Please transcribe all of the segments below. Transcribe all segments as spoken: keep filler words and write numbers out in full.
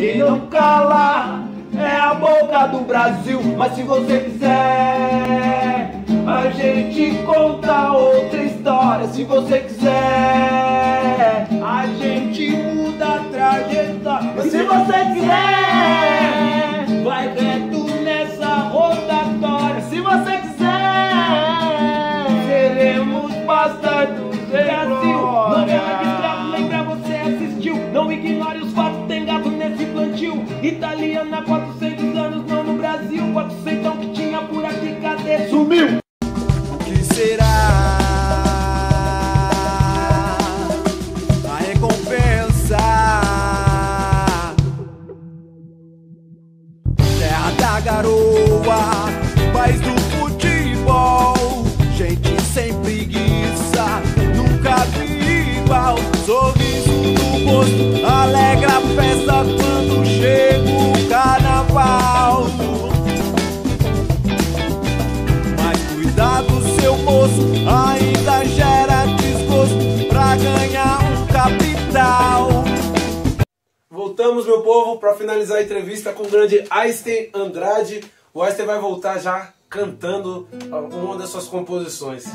e não cala, é a boca do Brasil. Mas se você quiser, a gente conta outra história. Se você quiser, a gente muda a trajetória. Mas se você quiser, vai reto nessa rotatória. Se você quiser, seremos bastardos do Brasil. Novela de escravo, lembra, você assistiu. Não ignore os fatos, tem gado nesse plantio. Italiana, quatrocentos anos, não no Brasil. quatrocentos que tinha por aqui, cadê? Sumiu! O que será a recompensa? Terra da garoa, país do futebol, gente sem preguiça, nunca vi igual. Sorriso no rosto, alegra a festa quando chega o carnaval. Mas cuidado, seu moço, ainda gera desgosto pra ganhar um capital. Voltamos, meu povo, para finalizar a entrevista com o grande Einstein Andrade. O Einstein vai voltar já cantando uma das suas composições.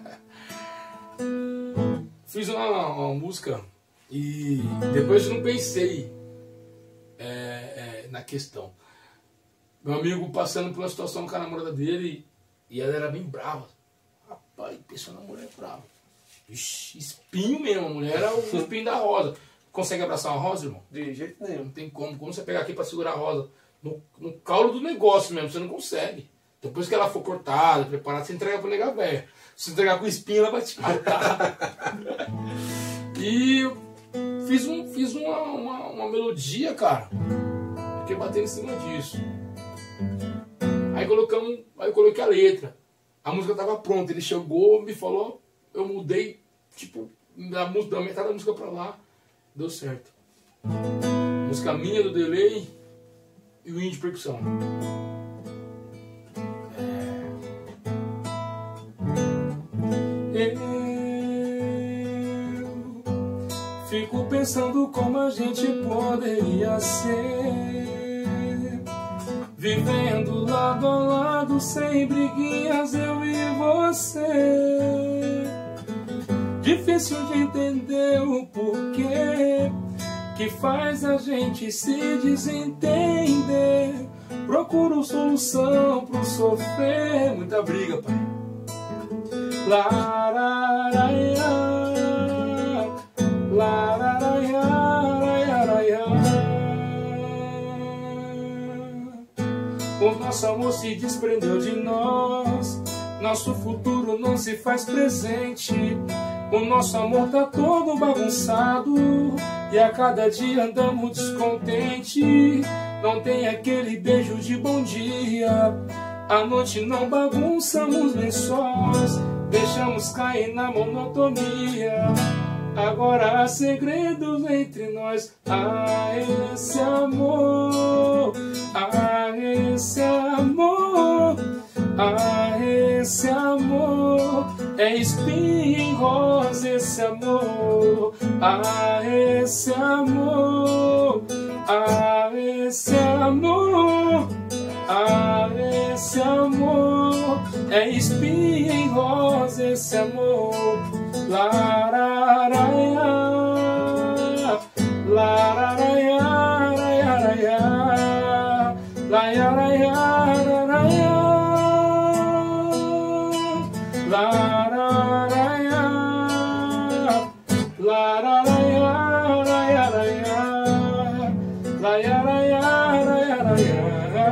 Fiz uma, uma música e depois eu não pensei é, é, na questão. Meu amigo passando por uma situação com a namorada dele e ela era bem brava. Rapaz, pensou na mulher brava. Ixi, espinho mesmo, a mulher era o espinho da rosa. Consegue abraçar uma rosa, irmão? De jeito nenhum. Não tem como. Como você pegar aqui pra segurar a rosa? No, no caule do negócio mesmo, você não consegue. Depois que ela for cortada, preparada, você entrega pro nega velho. Se entregar com espinho, ela vai te matar. E eu fiz, um, fiz uma, uma, uma melodia, cara. Fiquei batendo em cima disso. Aí colocamos, aí eu coloquei a letra. A música tava pronta, ele chegou, me falou, eu mudei, tipo, da, da metade da música pra lá, deu certo. Música minha do Delay e o Índio de percussão. Eu fico pensando como a gente poderia ser, vivendo lado a lado, sem briguinhas, eu e você. Difícil de entender o porquê que faz a gente se desentender. Procuro solução pro sofrer. Muita briga, pai. Lararaia, lararaia, lararaia. O nosso amor se desprendeu de nós, nosso futuro não se faz presente. O nosso amor tá todo bagunçado e a cada dia andamos descontente. Não tem aquele beijo de bom dia, à noite não bagunçamos lençóis, deixamos cair na monotonia. Agora há segredos entre nós. Ah, esse amor, ah, esse amor, ah, esse amor é espinho em rosa, esse amor. Ah, esse amor, ah, esse amor, ah, esse amor é espinho em rosa, esse amor. Lararaia, lararaia, lararaia, lararaia, lararaia, lararaia, lararaia, lararaia, lararaia.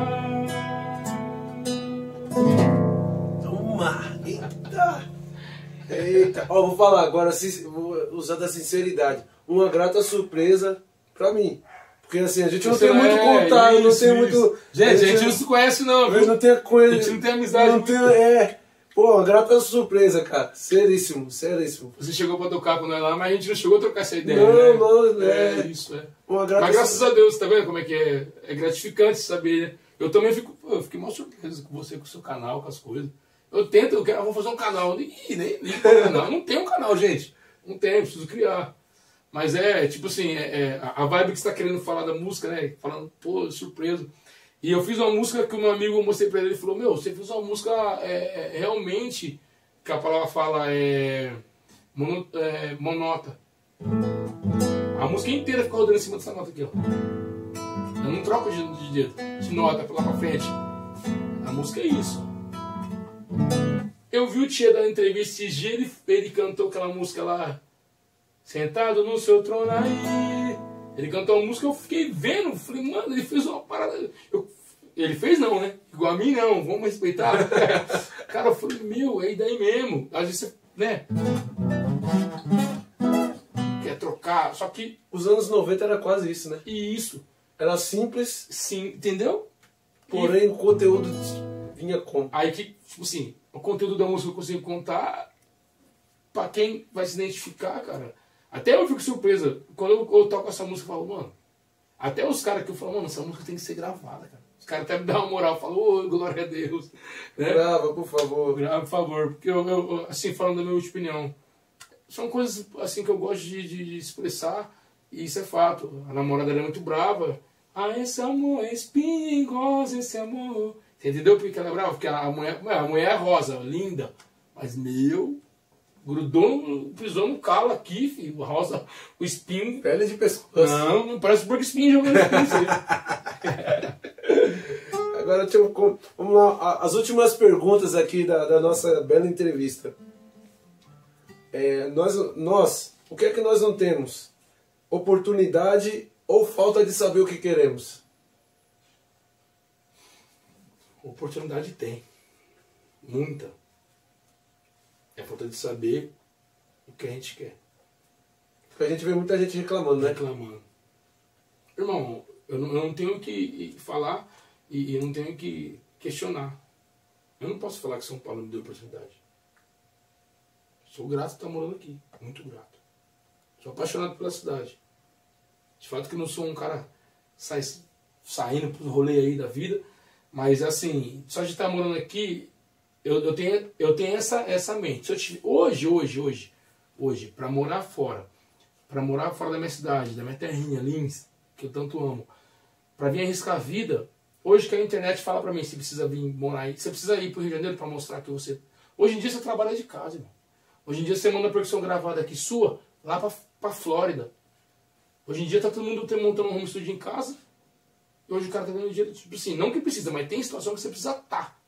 Toma! Eita! Eita! Ó, vou falar agora, vou usar da sinceridade. Uma grata surpresa pra mim. Porque assim, a gente não Você tem muito é, contato, não isso, tem isso. muito... Gente, a gente não se conhece não, A viu? gente não tem coisa... A gente não tem amizade. Não tem, é... Pô, uma grata surpresa, cara. Seríssimo, seríssimo. Você chegou pra tocar com nós lá, mas a gente não chegou a trocar essa ideia, Não, né? não, é. é... isso, é. Uma grata Mas graças a Deus, tá vendo como é que é? É gratificante saber, né? Eu também fico... Pô, eu fiquei mal surpreso com você, com o seu canal, com as coisas. Eu tento, eu quero, eu vou fazer um canal. Ih, nem, nem tem canal. Não tem um canal, gente. Não tem, preciso criar. Mas é, tipo assim, é, é, a vibe que você tá querendo falar da música, né? Falando, pô, surpreso. E eu fiz uma música que o meu amigo, eu mostrei pra ele, ele falou, meu, você fez uma música é, é, realmente, que a palavra fala, é, mono, é monota. A música inteira fica rodando em cima dessa nota aqui, ó. Eu não troco de, de dedo, de nota pra lá pra frente. A música é isso. Eu vi o Tia dando entrevista esses dias, ele, ele cantou aquela música lá, sentado no seu trono aí. Ele cantou uma música, eu fiquei vendo, falei, mano, ele fez uma parada. Eu, ele fez não, né? Igual a mim não, vamos respeitar. Cara, eu falei, meu, é daí mesmo. Às vezes você, né? Quer trocar, só que. Os anos noventa era quase isso, né? E isso. Era simples. Sim, entendeu? Porém, e o conteúdo vinha como? Aí que, tipo assim, o conteúdo da música eu consigo contar pra quem vai se identificar, cara. Até eu fico surpresa. Quando eu, eu toco essa música, eu falo, mano. Até os caras que eu falo, mano, essa música tem que ser gravada, cara. Os caras até me dão uma moral, falam, ô, glória a Deus. Né? Grava, por favor. Grava, por favor. Porque eu, eu, assim, falando da minha opinião, são coisas assim que eu gosto de, de, de expressar. E isso é fato. A namorada era muito brava. Ah, esse amor é espinhoso, esse amor. Você entendeu por que ela é brava? Porque a mulher, a mulher é rosa, linda. Mas, meu, grudou, pisou no calo aqui, filho. A rosa, o espinho. Pele de pescoço. Não, não parece porque espinho jogando espinho. Agora, deixa eu, vamos lá. As últimas perguntas aqui da, da nossa bela entrevista. É, nós, nós, o que é que nós não temos? Oportunidade ou falta de saber o que queremos? Oportunidade tem. Muita. É falta de saber o que a gente quer. Porque a gente vê muita gente reclamando, né? Reclamando. Irmão, eu não, eu não tenho que falar e eu não tenho que questionar. Eu não posso falar que São Paulo me deu oportunidade. Sou grato por estar morando aqui. Muito grato. Sou apaixonado pela cidade. De fato que não sou um cara sai, saindo pro rolê aí da vida. Mas assim, só de estar morando aqui, eu, eu tenho, eu tenho essa, essa mente. Se eu tive, hoje, hoje, hoje, hoje, para morar fora, para morar fora da minha cidade, da minha terrinha, Lins, que eu tanto amo, para vir arriscar a vida, hoje que a internet fala para mim, se precisa vir morar aí, você precisa ir pro Rio de Janeiro para mostrar que você... Hoje em dia você trabalha de casa, irmão. Hoje em dia você manda a percussão gravada aqui sua, lá pra, pra Flórida. Hoje em dia tá todo mundo montando um home studio em casa. E hoje o cara tá dando dinheiro, tipo assim, não que precisa, mas tem situação que você precisa estar.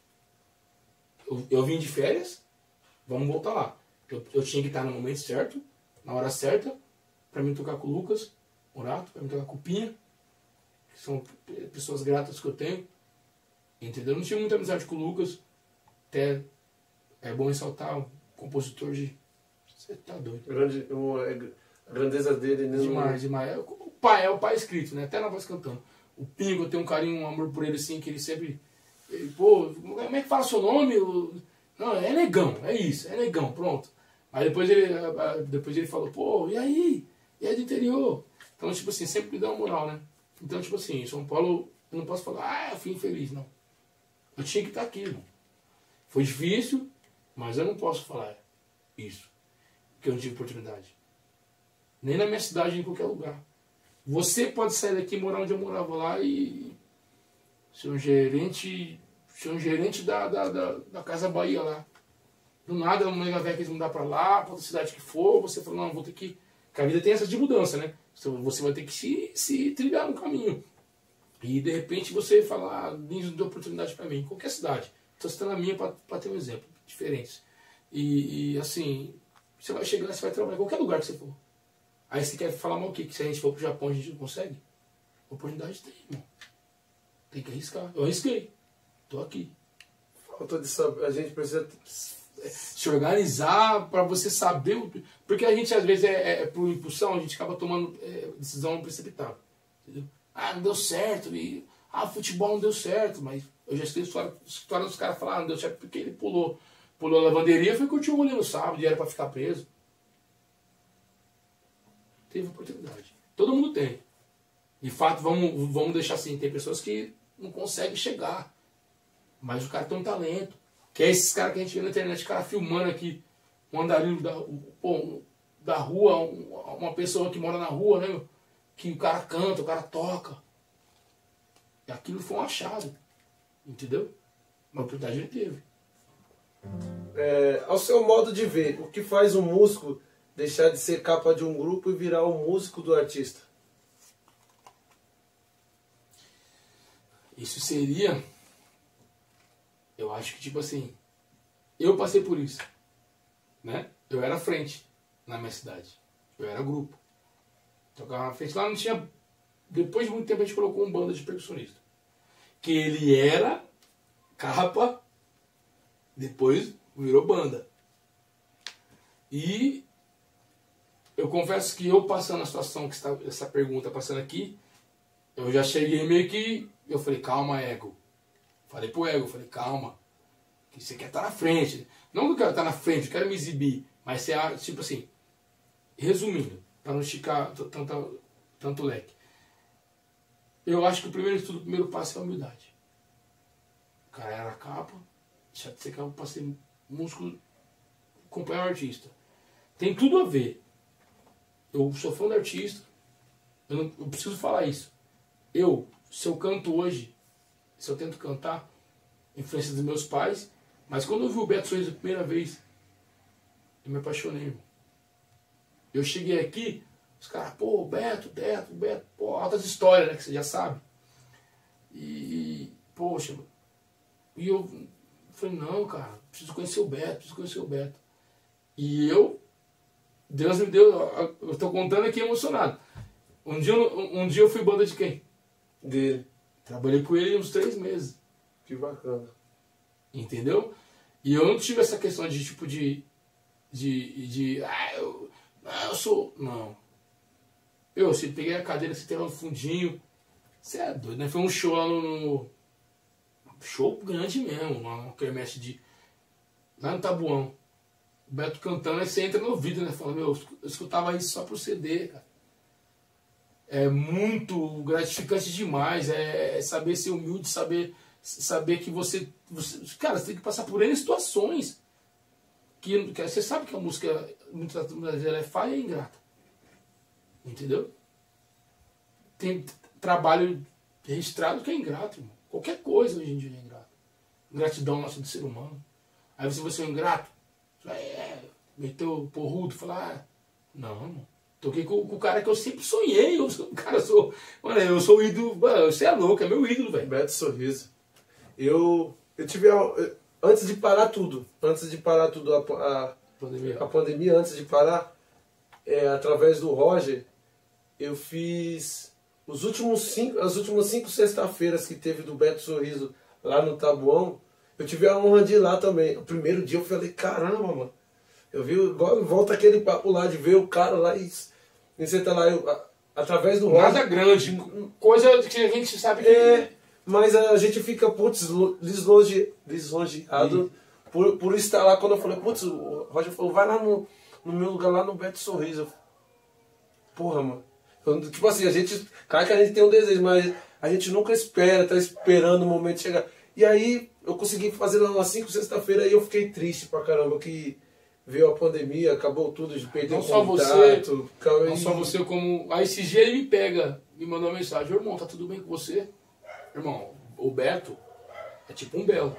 Eu, eu vim de férias, vamos voltar lá. Eu, eu tinha que estar no momento certo, na hora certa, pra mim tocar com o Lucas Morato, pra mim tocar com o Pinha, que são pessoas gratas que eu tenho. Entendeu? Eu não tinha muita amizade com o Lucas, até é bom ressaltar, um compositor de... Você tá doido. Grande, o, a grandeza dele... Né? Demais, demais. O pai é o pai escrito, né? Até na voz cantando. O Pingo, eu tenho um carinho, um amor por ele, assim, que ele sempre... Ele, pô, como é que fala seu nome? Não, é Negão, é isso, é Negão, pronto. Aí depois ele, depois ele falou, pô, e aí? E aí do interior? Então, tipo assim, sempre me dá uma moral, né? Então, tipo assim, São Paulo, eu não posso falar, ah, eu fui infeliz, não. Eu tinha que estar aqui, irmão. Foi difícil, mas eu não posso falar isso, que eu não tive oportunidade. Nem na minha cidade, nem em qualquer lugar. Você pode sair daqui e morar onde eu morava lá e ser um gerente, ser um gerente da, da, da, da Casa Bahia lá. Do nada, uma nega velha quis mudar pra lá, pra outra cidade que for, você falou, não, vou ter que... Porque a vida tem essa de mudança, né? Você vai ter que se, se trilhar no caminho. E de repente você fala, ah, Lins deu oportunidade pra mim, em qualquer cidade. Estou citando a minha pra, pra ter um exemplo, diferentes. E, e assim, você vai chegar, você vai trabalhar em qualquer lugar que você for. Aí você quer falar mal o quê? Que se a gente for pro Japão a gente não consegue? Oportunidade tem, irmão. Tem que arriscar. Eu arrisquei. Tô aqui. Falta de saber. A gente precisa se organizar para você saber. O... Porque a gente às vezes é, é, é por impulsão, a gente acaba tomando é, decisão precipitada. Entendeu? Ah, não deu certo. E... Ah, futebol não deu certo. Mas eu já escutei história, história dos caras falar, ah, não deu certo porque ele pulou. Pulou a lavanderia, foi curtir um rolê no sábado e era para ficar preso. Teve oportunidade. Todo mundo tem. De fato, vamos, vamos deixar assim, tem pessoas que não conseguem chegar. Mas o cara tem um talento. Que é esses caras que a gente vê na internet, cara filmando aqui, um andarilho da... Pô, da rua, um, uma pessoa que mora na rua, né, meu? Que o cara canta, o cara toca. E aquilo foi um achado. Entendeu? Uma oportunidade ele teve. É, ao seu modo de ver, o que faz um músico deixar de ser capa de um grupo e virar o músico do artista? Isso seria... Eu acho que, tipo assim... Eu passei por isso. Né? Eu era frente na minha cidade. Eu era grupo. Tocava na frente. Lá não tinha... Depois de muito tempo a gente colocou um banda de percussionista. Que ele era capa, depois virou banda. E eu confesso que eu passando a situação que está essa pergunta passando aqui, eu já cheguei meio que... Eu falei, calma, ego. Falei pro ego, falei, calma. Que você quer estar na frente. Não que eu quero estar na frente, eu quero me exibir. Mas você, tipo assim, resumindo, para não esticar tanto, tanto leque. Eu acho que o primeiro estudo, o primeiro passo é a humildade. O cara era capa, deixa de ser capa para ser músculo, acompanhar o artista. Tem tudo a ver. Eu sou fã do artista, eu, não, eu preciso falar isso. Eu, se eu canto hoje, se eu tento cantar, influência dos meus pais, mas quando eu vi o Beto Sorriso a primeira vez, eu me apaixonei, irmão. Eu cheguei aqui, os caras, pô, Beto, Beto, Beto, pô, altas histórias, né, que você já sabe. E, poxa, e eu falei, não, cara, preciso conhecer o Beto, preciso conhecer o Beto. E eu, Deus me deu, eu tô contando aqui emocionado. Um dia, um, um dia eu fui banda de quem? Dele. Trabalhei com ele uns três meses. Que bacana. Entendeu? E eu não tive essa questão de, tipo, de, de, de ah, eu, ah, eu sou, não. Eu, se peguei a cadeira, se tem lá no fundinho, você é doido, né? Foi um show lá no, no show grande mesmo, uma quermesse de, lá no Tabuão. O Beto cantando, aí você entra no ouvido, né? Fala, meu, eu escutava isso só pro C D, cara. É muito gratificante demais, é saber ser humilde, saber, saber que você, você... Cara, você tem que passar por N situações. Que, que você sabe que a música, muitas vezes, ela é falha e ingrata. Entendeu? Tem trabalho registrado que é ingrato, irmão. Qualquer coisa hoje em dia é ingrato. Ingratidão nossa do ser humano. Aí você vai ser um ingrato. É, meteu o porrudo, falar, ah, não, irmão. Toquei com, com o cara que eu sempre sonhei. Eu sou, cara, eu sou, mano, eu sou o ídolo. Mano, você é louco, é meu ídolo, velho. Beto Sorriso. Eu, eu tive. Antes de parar tudo, antes de parar tudo, a, a, Pandemia. a pandemia, antes de parar, é, através do Roger, eu fiz os últimos cinco, as últimas cinco sexta-feiras que teve do Beto Sorriso lá no Tabuão. Eu tive a honra de ir lá também. O primeiro dia eu falei, caramba, mano. Eu vi, igual volta aquele papo lá de ver o cara lá e, e você tá lá, eu, a, através do Roger. Nada grande, coisa que a gente sabe que... É, mas a gente fica, putz, lisonje, lisonjeado por, por estar lá. Quando eu falei, putz, o Roger falou, vai lá no, no meu lugar, lá no Beto Sorriso. Eu, porra, mano. Eu, tipo assim, a gente, claro que a gente tem um desejo, mas a gente nunca espera, tá esperando o momento chegar. E aí, eu consegui fazer lá umas cinco sexta-feira e eu fiquei triste pra caramba, que veio a pandemia, acabou tudo, de perder não o só contato. Você, não só você, como... Aí esse dia ele me pega, me mandou uma mensagem, irmão, tá tudo bem com você? Irmão, o Beto é tipo um Belo.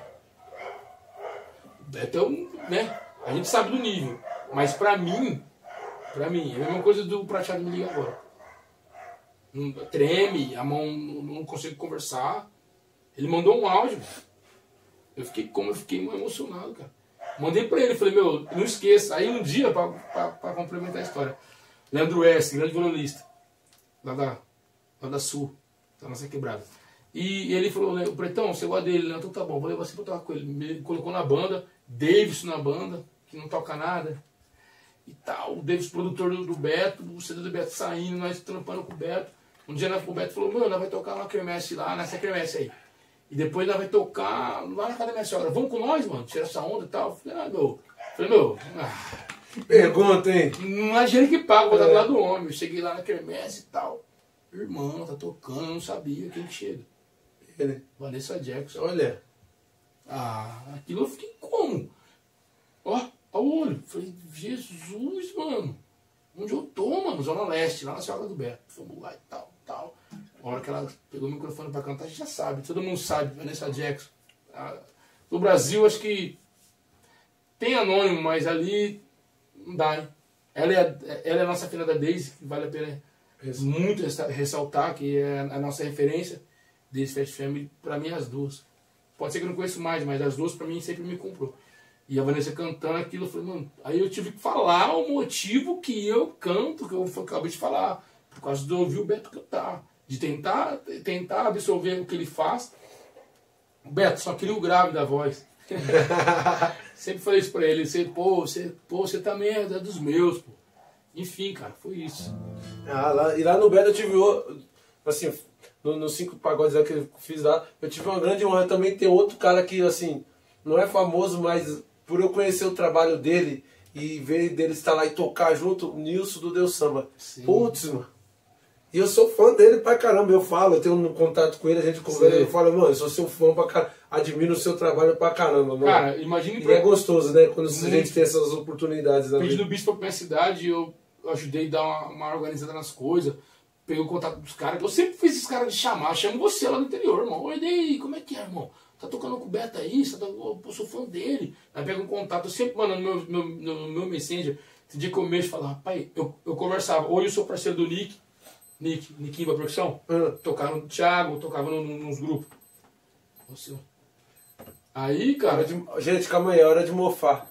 O Beto é um, né? A gente sabe do nível. Mas pra mim, pra mim, é a mesma coisa do Prateado me liga agora. Treme, a mão não consigo conversar. Ele mandou um áudio. Eu fiquei como eu fiquei emocionado, cara. Mandei pra ele, falei, meu, não esqueça. Aí um dia, pra, pra, pra complementar a história, Leandro S, grande violonista, lá da, lá da Sul, da nossa quebrada. E ele falou, o Pretão, você gosta dele, né? Então tá bom, vou levar você pra tocar com ele. Me colocou na banda, Davis na banda, que não toca nada. E tal, o Davis produtor do, do Beto, o C D do Beto saindo, nós trampando com o Beto. Um dia o Beto falou, meu, nós vai tocar uma quermesse lá, nessa quermesse aí. E depois nós vai tocar lá na casa da minha sogra. Vamos com nós, mano, tirar essa onda e tal. Eu falei, ah, meu. Falei, meu. Ah, pergunta, hein? Não é dinheiro que paga, vou dar do lado do homem. Eu cheguei lá na quermesse e tal. Irmão, tá tocando, eu não sabia quem que chega. Ele. Vanessa Jackson. Olha. Ah, aquilo eu fiquei como? Ó, ao olho. Falei, Jesus, mano. Onde eu tô, mano? Zona Leste, lá na Chácara do Beto. Fomos lá e tal, tal. A hora que ela pegou o microfone pra cantar, a gente já sabe. Todo mundo sabe, Vanessa Jackson. No Brasil, acho que tem anônimo, mas ali não dá, hein? Ela é, ela é a nossa filha da Daisy, que vale a pena Isso. muito ressaltar, que é a nossa referência. Daisy Fat Family, pra mim, as duas. Pode ser que eu não conheço mais, mas as duas, pra mim, sempre me comprou. E a Vanessa cantando aquilo, eu falei, mano, aí eu tive que falar o motivo que eu canto, que eu acabei de falar, por causa de ouvir o Beto cantar, de tentar, tentar absorver o que ele faz. O Beto só queria o grave da voz. Sempre falei isso pra ele, você, pô, você, pô, você também é dos meus, pô. Enfim, cara, foi isso. Ah, lá, e lá no Beto eu tive, assim, nos no cinco pagodes que eu fiz lá, eu tive uma grande honra também ter outro cara que, assim, não é famoso, mas por eu conhecer o trabalho dele e ver dele estar lá e tocar junto, o Nilson do Deus Samba. Sim. Putz, mano. E eu sou fã dele pra caramba, eu falo, eu tenho um contato com ele, a gente conversa, eu falo, mano, eu sou seu fã pra caramba, admiro o seu trabalho pra caramba, mano. Cara, imagine... E pra... é gostoso, né, quando muito. A gente tem essas oportunidades. Pedi do Bispo pra minha cidade, eu ajudei a dar uma, uma organizada nas coisas, peguei o contato dos caras, eu sempre fiz esses caras de chamar, chamo você lá no interior, irmão. Oi, daí, como é que é, irmão? Tá tocando com o Beto aí, você tá... eu sou fã dele. Aí pega um contato, eu sempre, mano, no meu, no, no meu Messenger, esse dia que eu mexo, falava, rapaz, eu, eu conversava, hoje eu sou parceiro do Nick, Nick, Nickinho da Produção, uhum. Tocava no Thiago, tocava no, no, nos grupos. Você... Aí, cara... De... Gente, calma aí, é hora de mofar.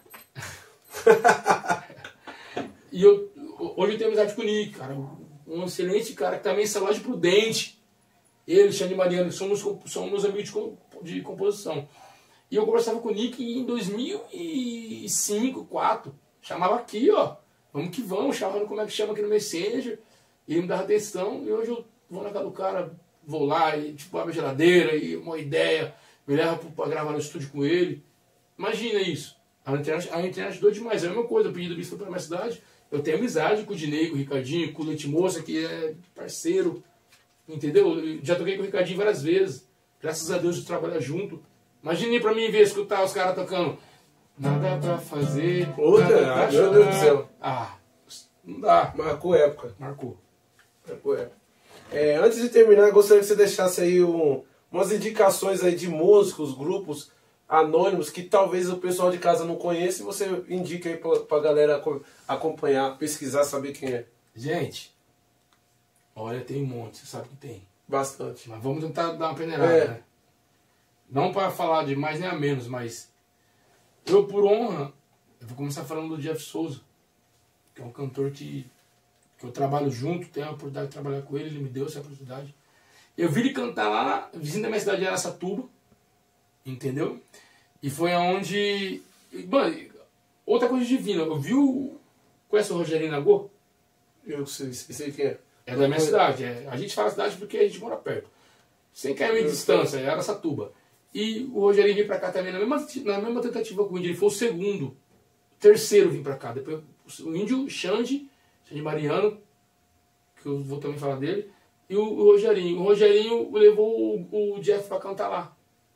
E eu, hoje eu tenho amizade com o Nick, cara, um excelente cara que também é Salão de Prudente. Ele, Xande Mariano, somos, somos meus amigos de, de composição. E eu conversava com o Nick em dois mil e cinco, dois mil e quatro. Chamava aqui, ó. Vamos que vamos, chamando como é que chama aqui no Messenger. E ele me dava atenção. E hoje eu vou na casa do cara, vou lá e tipo, abre a geladeira e uma ideia. Me leva pra gravar no estúdio com ele. Imagina isso. A internet, a internet doido demais. É a mesma coisa. Eu pedi do Bispo pra minha cidade. Eu tenho amizade com o Dinei, com o Ricardinho, com o Leite Moça, que é parceiro. Entendeu? Eu já toquei com o Ricardinho várias vezes. Graças a Deus a gente trabalha junto. Imagine pra mim ver, escutar os caras tocando. Nada pra fazer. Outra, nada pra meu Deus do céu. Ah, não dá. Marcou época. Marcou. Marcou época. É, antes de terminar, eu gostaria que você deixasse aí um, umas indicações aí de músicos, grupos anônimos que talvez o pessoal de casa não conheça e você indica aí pra, pra galera acompanhar, pesquisar, saber quem é. Gente, olha, tem um monte, você sabe que tem. Bastante. Mas vamos tentar dar uma peneirada, é. né? Não para falar de mais nem a menos, mas eu, por honra, eu vou começar falando do Jeff Souza, que é um cantor que, que eu trabalho junto, tenho a oportunidade de trabalhar com ele, ele me deu essa oportunidade. Eu vi ele cantar lá, vizinho da minha cidade de Araçatuba, entendeu? E foi aonde... Mano, outra coisa divina, eu vi o... Conhece o Rogerinho Nagô? Eu sei, sei quem é. É da minha cidade, é. A gente fala cidade porque a gente mora perto. cem quilômetros de distância, é Araçatuba. E o Rogerinho veio pra cá também na mesma, na mesma tentativa com o Índio. Ele foi o segundo. O terceiro vir pra cá. Depois o Índio, Xande, Xande Mariano, que eu vou também falar dele, e o, o Rogerinho. O Rogerinho levou o, o Jeff pra cantar lá.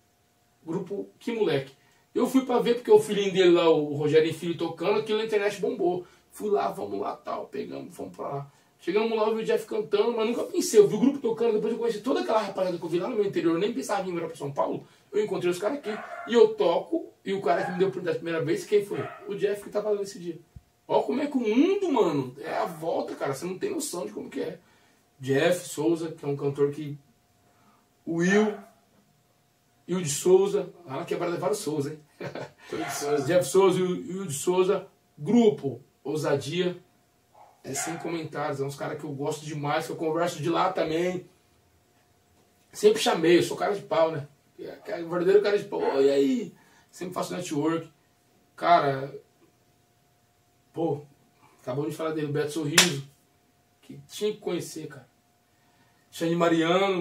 Grupo Que Moleque. Eu fui pra ver porque o filhinho dele lá, o Rogerinho Filho, tocando, aquilo na internet bombou. Fui lá, vamos lá, tal, pegamos, fomos pra lá. Chegamos lá, eu vi o Jeff cantando, mas nunca pensei. Eu vi o grupo tocando, depois eu conheci toda aquela rapaziada que eu vi lá no meu interior. Eu nem pensava em vir para São Paulo. Eu encontrei os caras aqui. E eu toco, e o cara que me deu por da primeira vez, quem foi? O Jeff que tava lá nesse dia. Olha como é que o mundo, mano, é a volta, cara. Você não tem noção de como que é. Jeff Souza, que é um cantor que... O Will... Will de Souza. Ah, na quebrada é vários Souza, hein? Jeff Souza e o Will de Souza. Grupo Ousadia. É sem comentários, é uns caras que eu gosto demais, que eu converso de lá também. Sempre chamei, eu sou cara de pau, né? É o verdadeiro cara de pau. Oh, e aí? Sempre faço network. Cara, pô, acabou de falar dele, Beto Sorriso, que tinha que conhecer, cara. Xande Mariano.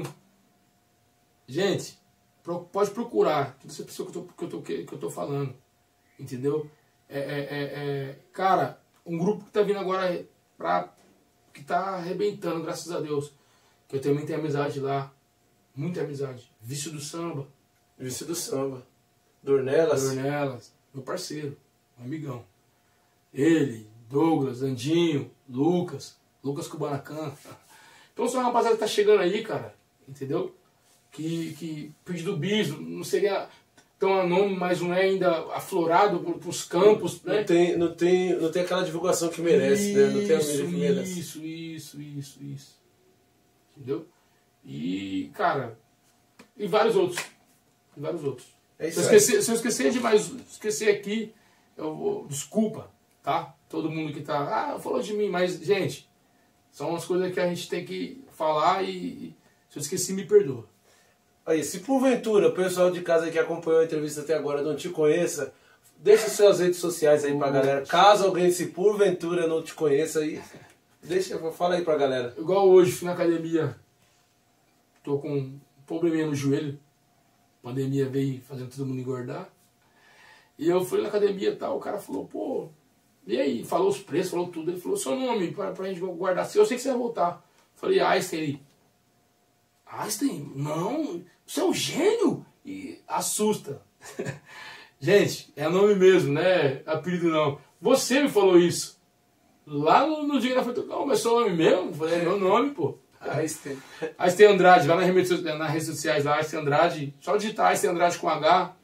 Gente, pode procurar, toda essa pessoa que eu tô, que eu tô, que eu tô falando. Entendeu? É, é, é, é, cara, um grupo que tá vindo agora... Pra, que tá arrebentando, graças a Deus. Que eu também tenho amizade lá. Muita amizade. Vício do Samba. Vício do Samba. Dornelas. Dornelas. Meu parceiro. Um amigão. Ele, Douglas, Andinho. Lucas, Lucas Kubanacan. Então são uma rapaziada que tá chegando aí, cara, entendeu? Que, que pedido bis, não seria tão anônimo, mas não é ainda aflorado para os campos, não, né? Não tem, não, tem, não tem aquela divulgação que merece, isso, né? Não tem a mídia que merece. Isso, isso, isso, isso. Entendeu? E, cara, e vários outros. E vários outros. É isso se, eu esquecer, se eu esquecer de mais, esquecer aqui, eu vou, desculpa, tá? Todo mundo que tá, ah, falou de mim, mas, gente, são as coisas que a gente tem que falar e se eu esqueci, me perdoa. Aí, se porventura o pessoal de casa que acompanhou a entrevista até agora não te conheça, deixa suas redes sociais aí pra galera. Caso alguém, se porventura não te conheça aí, deixa, fala aí pra galera. Igual hoje, fui na academia, tô com um probleminha no joelho, a pandemia veio fazendo todo mundo engordar, e eu fui na academia e tal, o cara falou, pô, e aí? Falou os preços, falou tudo, ele falou, seu nome, pra, pra gente guardar, eu sei que você vai voltar. Falei, Einstein, ele, Einstein? Não, você é um gênio? E assusta. Gente, é nome mesmo, né? Apelido não. Você me falou isso. Lá no, no dia que ela foi tocar, mas seu nome mesmo? Eu falei, é meu nome, pô. Einstein. Einstein Andrade, lá nas redes, nas redes sociais, lá, Einstein Andrade. Só digitar Einstein Andrade com H.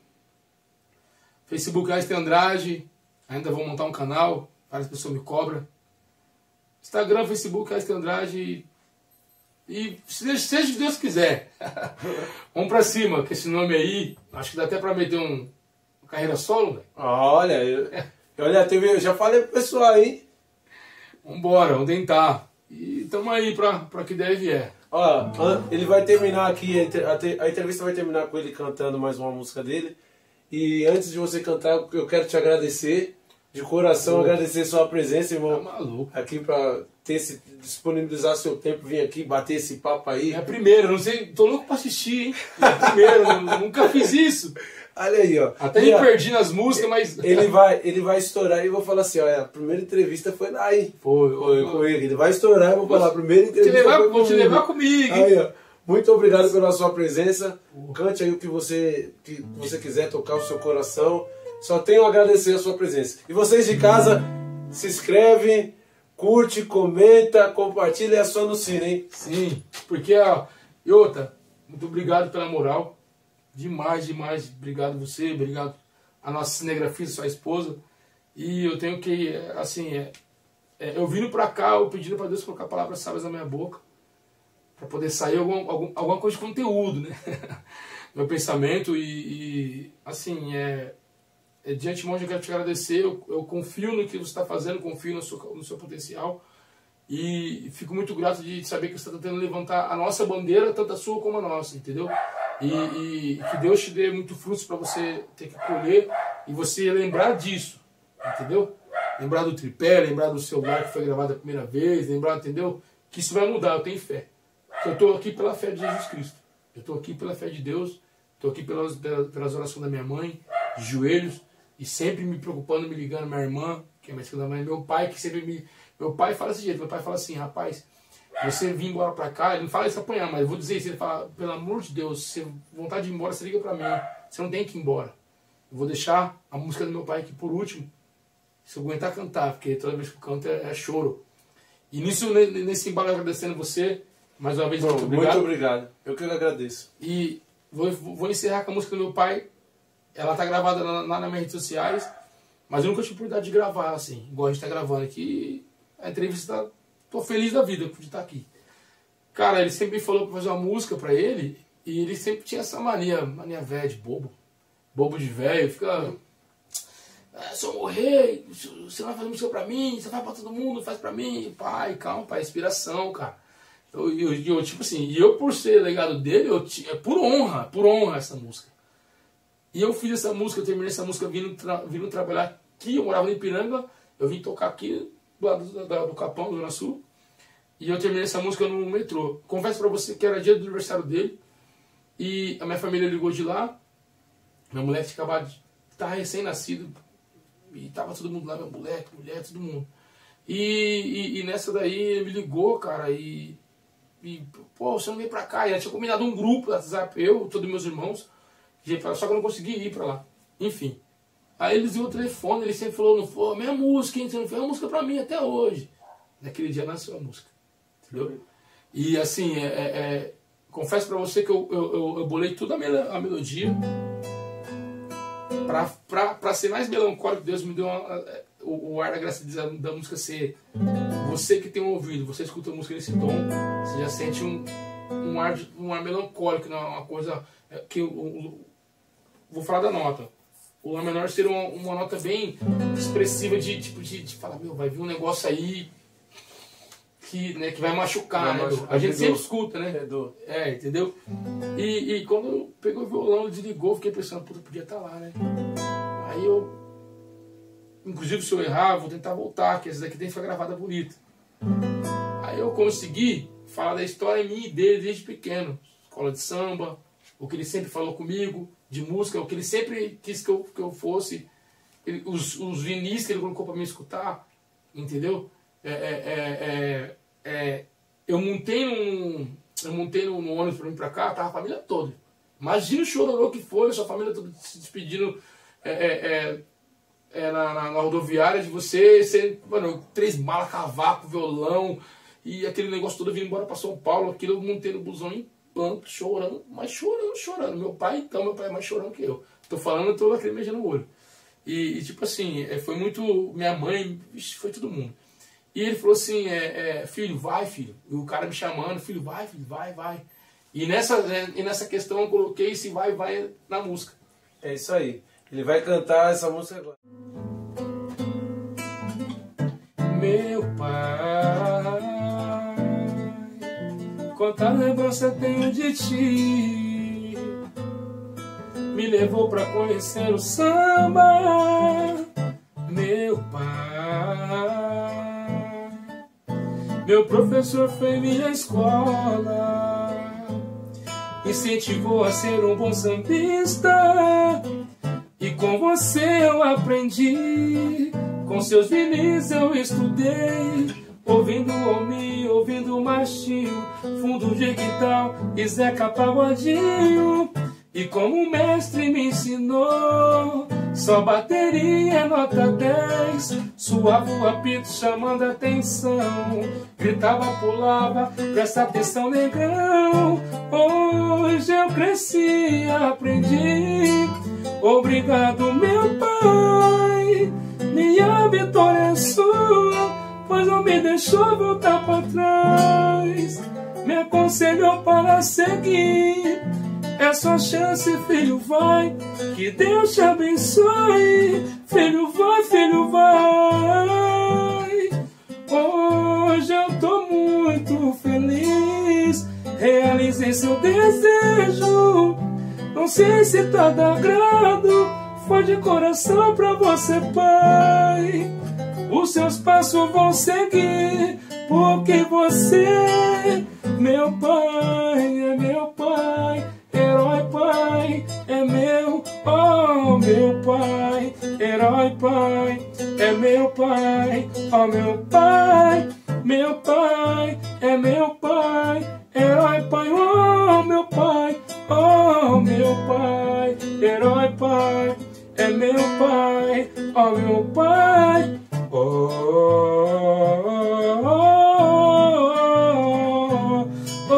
Facebook Einstein Andrade. Ainda vou montar um canal. Várias pessoas me cobram. Instagram, Facebook Einstein Andrade. E seja, seja o que Deus quiser. Vamos pra cima, com esse nome aí. Acho que dá até pra meter um, uma carreira solo, velho. Olha, eu, olha, teve, eu já falei pro pessoal aí. Vambora, vamos tentar. E tamo aí pra, pra que der e vier. Ó, ele vai terminar aqui, a entrevista vai terminar com ele cantando mais uma música dele. E antes de você cantar, eu quero te agradecer. De coração, oh. agradecer sua presença, irmão. Tá maluco. Aqui pra ter esse, disponibilizar seu tempo, vir aqui bater esse papo aí. É a primeira, não sei, tô louco pra assistir, hein? É a primeira, nunca fiz isso. Olha aí, ó. Até e, me perdi nas músicas, mas. Ele vai, ele vai estourar e eu vou falar assim: olha, a primeira entrevista foi lá, hein? Foi, foi com ele. Ele vai estourar e eu vou falar: a primeira entrevista. Te levar, foi vou te levar comigo, hein? Aí, ó. Muito obrigado pela sua presença. Cante aí o que você, que você quiser, tocar o seu coração. Só tenho a agradecer a sua presença. E vocês de casa, se inscreve, curte, comenta, compartilha e aciona o sino, hein? Sim, porque, ó, e outra, muito obrigado pela moral. Demais, demais. Obrigado você, obrigado a nossa cinegrafista, sua esposa. E eu tenho que, assim, é, é, eu vindo pra cá, eu pedindo pra Deus colocar palavras sábias na minha boca, pra poder sair algum, algum, alguma coisa de conteúdo, né? Meu pensamento e, e assim, é... De antemão eu quero te agradecer, eu, eu confio no que você está fazendo, confio no seu, no seu potencial e fico muito grato de saber que você está tentando levantar a nossa bandeira, tanto a sua como a nossa, entendeu? E, e que Deus te dê muito frutos para você ter que colher e você lembrar disso, entendeu? Lembrar do tripé, lembrar do celular que foi gravado a primeira vez, lembrar, entendeu? Que isso vai mudar, eu tenho fé. Eu estou aqui pela fé de Jesus Cristo, eu estou aqui pela fé de Deus, estou aqui pelas, pelas orações da minha mãe, de joelhos, e sempre me preocupando, me ligando, minha irmã, que é minha segunda mãe, meu pai, que sempre me... Meu pai fala desse jeito, meu pai fala assim, rapaz, você vir embora pra cá, ele não fala isso apanhar, mas eu vou dizer isso, ele fala, pelo amor de Deus, se vontade de ir embora, você liga pra mim, você não tem que ir embora. Eu vou deixar a música do meu pai aqui por último, se eu aguentar cantar, porque toda vez que eu canto é, é choro. E nisso, nesse embalo, agradecendo você, mais uma vez, Bom, muito obrigado. Muito obrigado, eu que agradeço. E vou, vou encerrar com a música do meu pai. Ela tá gravada lá na, nas minhas redes sociais, mas eu nunca tive oportunidade de gravar, assim, igual a gente tá gravando aqui. A entrevista, tô feliz da vida de estar aqui. Cara, ele sempre me falou pra fazer uma música pra ele, e ele sempre tinha essa mania, mania velha de bobo, bobo de velho, fica... Ah, se eu morrer, você vai fazer música pra mim, você vai pra todo mundo, faz pra mim. Pai, calma, pai, inspiração, cara. Eu, eu, eu, tipo assim, e eu por ser legado dele, eu, é por honra, por honra essa música. E eu fiz essa música, eu terminei essa música vindo, tra vindo trabalhar aqui, eu morava em Ipiranga, eu vim tocar aqui do lado do, do, do Capão, Zona Sul, e eu terminei essa música no metrô. Confesso pra você que era dia do aniversário dele, e a minha família ligou de lá, meu moleque tinha acabado de estar recém-nascido, e tava todo mundo lá, meu moleque, mulher, todo mundo. E, e, e nessa daí ele me ligou, cara, e, e pô, você não veio pra cá, e ela tinha combinado um grupo do WhatsApp, eu, todos meus irmãos, só que eu não consegui ir pra lá. Enfim. Aí eles viram o telefone, ele sempre falou, não foi a minha música, hein? Você não fez uma música pra mim até hoje. naquele dia nasceu a música, entendeu? E assim, é, é, é, confesso pra você que eu, eu, eu, eu bolei toda a, mel a melodia pra, pra, pra ser mais melancólico. Deus me deu uma, o, o ar da graça da, da música ser... Você que tem um ouvido, você escuta a música nesse tom, você já sente um, um, ar, um ar melancólico, não, uma coisa que... Eu, vou falar da nota. O Lá menor ser uma, uma nota bem expressiva de, tipo, de, de falar, meu, vai vir um negócio aí que, né, que vai machucar, vai né? Machucar, a gente sempre escuta, né? É, é entendeu? E, e quando pegou o violão, desligou, fiquei pensando, puta, podia estar lá, né? Aí eu, inclusive se eu errar, vou tentar voltar, que essa daqui tem que ficar gravada bonita. Aí eu consegui falar da história minha e dele desde pequeno. Escola de samba, o que ele sempre falou comigo, de música, o que ele sempre quis que eu, que eu fosse, ele, os, os vinis que ele colocou para me escutar, entendeu? É, é, é, é, eu montei num, eu montei no, no ônibus para vir para cá, tava a família toda. Imagina o chororô que foi, sua família toda se despedindo é, é, é, na, na, na rodoviária de você, você, mano, três malas, cavaco, violão, e aquele negócio todo vindo embora para São Paulo, aquilo eu montei no busão em planto, chorando, mas chorando, chorando. Meu pai, então, meu pai é mais chorando que eu. Tô falando, eu tô lacrimejando no olho. E, e, tipo assim, foi muito... Minha mãe, foi todo mundo. E ele falou assim, é, é, filho, vai, filho. E o cara me chamando, filho, vai, filho, vai, vai. E nessa, né, e nessa questão eu coloquei esse vai, vai na música. É isso aí. Ele vai cantar essa música agora. Meu pai, quanta lembrança tenho de ti, me levou pra conhecer o samba. Meu pai, meu professor foi minha escola, incentivou a ser um bom sambista. E com você eu aprendi, com seus vinis eu estudei, ouvindo Omi, ouvindo Machinho, Fundo de Quintal e Zeca Pagodinho. E como o mestre me ensinou, só bateria nota dez, suava o apito chamando a atenção, gritava, pulava, presta atenção negrão. Hoje eu cresci, aprendi, obrigado meu pai, minha vitória é sua, pois não me deixou voltar para trás, me aconselhou para seguir. É sua chance, filho, vai, que Deus te abençoe. Filho, vai, filho, vai. Hoje eu tô muito feliz, realizei seu desejo. Não sei se tá de agrado, foi de coração pra você, pai. Os seus passos vão seguir, porque você, meu pai, é meu pai. Herói pai, é meu, oh meu pai. Herói pai, é meu pai, oh meu pai. Meu pai, é meu pai. Herói pai, oh meu pai, oh meu pai. Herói pai, é meu pai, oh meu pai. Oh, oh, oh, oh,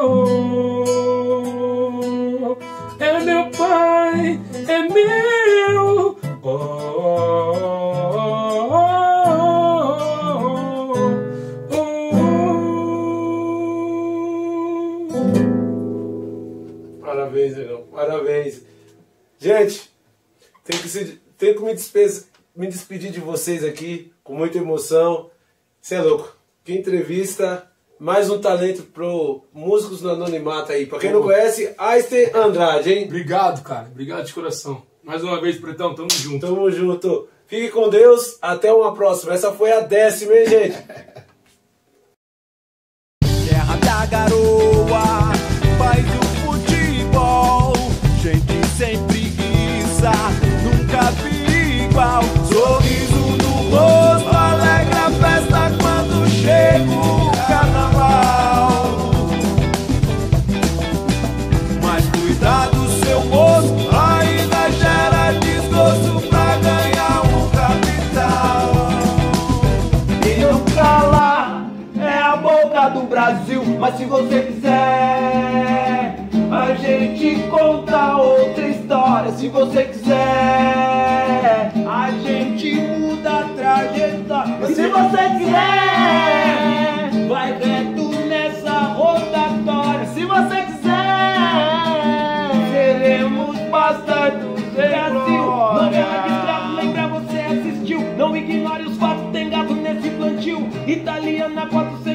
oh. É meu pai, é meu. Oh, oh, oh, oh. Parabéns, irmão. Parabéns. Gente, tenho que, se, tenho que me, despedir, me despedir de vocês aqui com muita emoção. Você é louco. Que entrevista. Mais um talento pro Músicos no Anonimato aí. Pra quem não conhece, Ayster Andrade, hein? Obrigado, cara. Obrigado de coração. Mais uma vez, Pretão, tamo junto. Tamo junto. Fique com Deus. Até uma próxima. Essa foi a décima, hein, gente? Terra da garoa, país do futebol. Gente sem preguiça, nunca vi igual. Sorriso no rosto, alegra a festa quando chega o carnaval. Mas cuidado, seu moço, ainda gera desgosto pra ganhar um capital. E nunca lá se você quiser, a gente conta outra história. Se você quiser, a gente muda a trajetória. Se você quiser, vai reto nessa rotatória. Se você quiser, seremos bastardos do Brasil. Novela de escravo, lembra, você assistiu. Não ignore os fatos, tem gado nesse plantio. Italiana quatrocentos